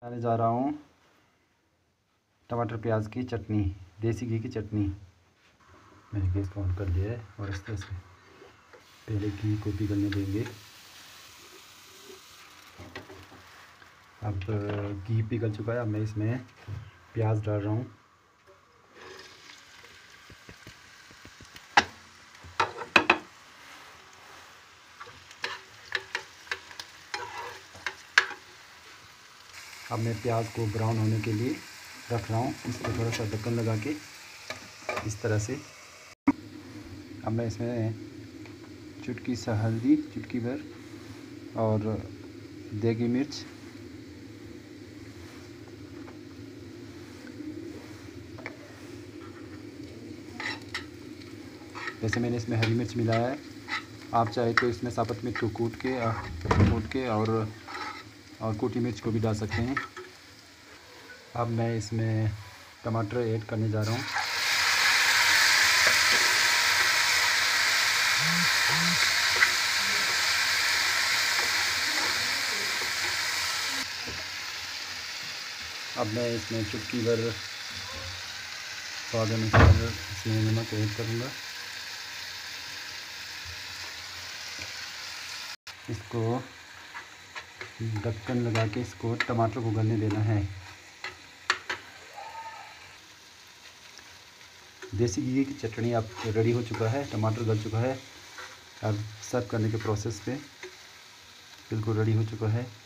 बनाने जा रहा हूँ टमाटर प्याज की चटनी, देसी घी की चटनी। मैंने गैस को ऑन कर दिया है और इस तरह से पहले घी को पिघलने देंगे। अब घी पिघल चुका है। अब मैं इसमें प्याज डाल रहा हूँ। अब मैं प्याज को ब्राउन होने के लिए रख रहा हूँ। इस पर थोड़ा सा ढक्कन लगा के इस तरह से। अब मैं इसमें चुटकी सा हल्दी, चुटकी भर, और देगी मिर्च, जैसे मैंने इसमें हरी मिर्च मिलाया है। आप चाहे तो इसमें साबुत मिर्च को कूट के और कूटी मिर्च को भी डाल सकते हैं। अब मैं इसमें टमाटर ऐड करने जा रहा हूँ। अब मैं इसमें चुटकी भर स्वाद अनुसार इसमें नमक ऐड करूँगा। इसको ढक्कन लगा के इसको टमाटर को गलने देना है। देसी घी की चटनी अब रेडी हो चुका है, टमाटर गल चुका है। अब सर्व करने के प्रोसेस पे बिल्कुल रेडी हो चुका है।